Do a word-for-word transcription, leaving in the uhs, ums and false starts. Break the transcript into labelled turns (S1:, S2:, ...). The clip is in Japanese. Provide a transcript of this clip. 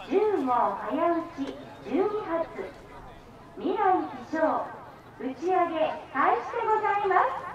S1: じゅうごう早打ちじゅうにはつ未来飛翔打ち上げ開始でございます。